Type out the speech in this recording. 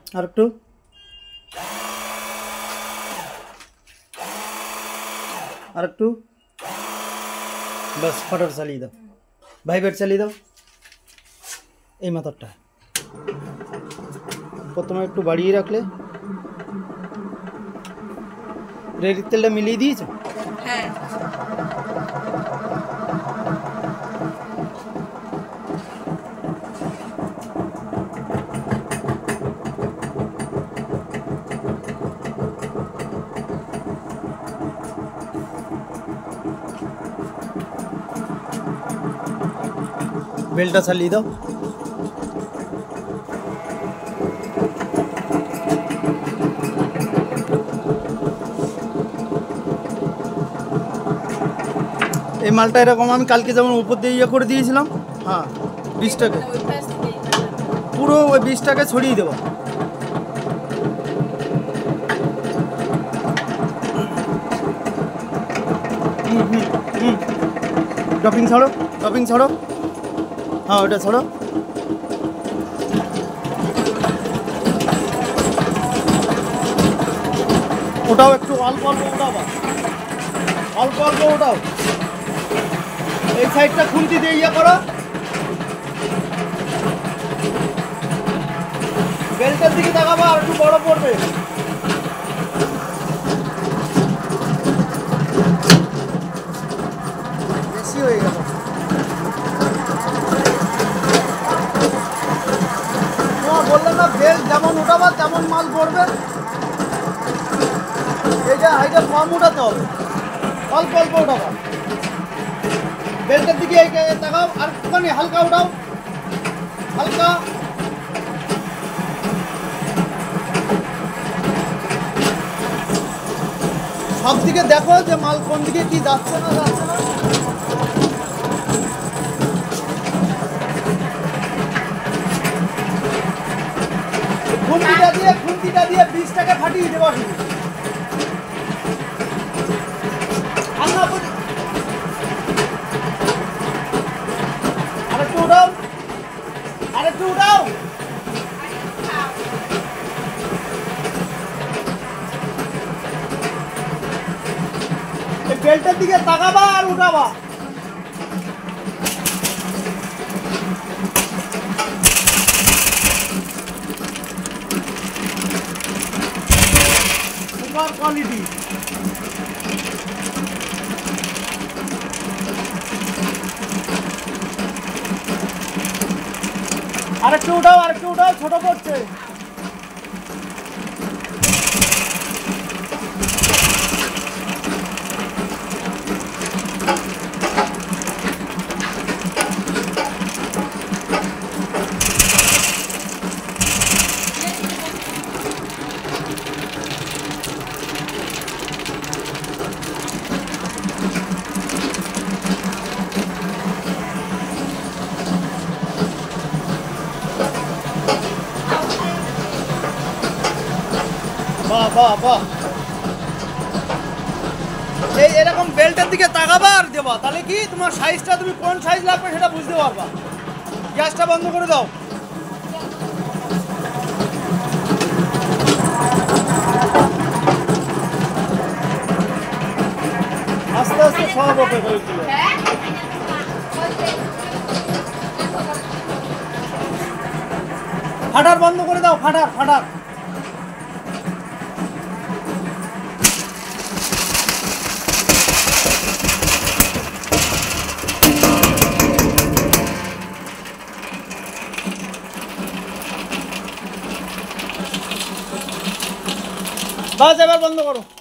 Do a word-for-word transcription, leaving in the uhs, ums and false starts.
আর একটু আর একটু बस फटाफट चालिए दाओ भाई बेट चालिए दाओ এই মাথাটা প্রথমে একটু বাড়িয়ে রাখলে রেডি তেলটা মিলিয়ে দিয়েছো হ্যাঁ बेल्टा चालिए दाओ এই মালটা এরকম আমি কালকে যেমন উপর দিয়ে ইয়ে করে দিয়েছিলাম হ্যাঁ বীজটাকে পুরো ওই বীজটাকে ছড়িয়ে দেবো হুম হুম হুম ড্রপিং ছাড়ো ড্রপিং ছাড়ো हाँ ওটা ছাড়ো ওটাও একটু অল্প অল্প ওঠাবা অল্প অল্প ওটাও এই সাইডটা খুন্তি দিয়ে ইয়ে করো বেল্টের দিকে তাকাবা আর একটু বড় পড়বে বেশি হয়ে গেল বললেন না বেল্ট যেমন উঠাবা তেমন মাল পড়বে এইটা এইটা কম উঠাতে হবে অল্প অল্প উঠাবা বেল্টের দিকে তাকাও আর একটুখানি হালকা উঠাও হালকা সব দিকে দেখো যে মাল কোন দিকে কি যাচ্ছে না যাচ্ছে না খুন্তিটা দিয়ে খুন্তিটা দিয়ে বীজটাকে ফাটিয়ে দেবো শুধু আরেকটু উঠাও আরেকটু উঠাও বেল্টের দিকে তাকাবা আর উঠাবা সুপার কোয়ালিটি আরেকটু উঠাও আরেকটু উঠাও ছোট করছে বাহ বাহ বাহ এই এরকম বেল্টের দিকে তাকাবা আর দেবা তাহলে কি তোমার সাইজটা তুমি কোন সাইজ লাগবে সেটা বুঝতে পারবা গ্যাসটা বন্ধ করে দাও আস্তে আস্তে সব ওকে করে দিও ফাটার বন্ধ করে দাও ফাটার ফাটার বাস এবার বন্ধ করো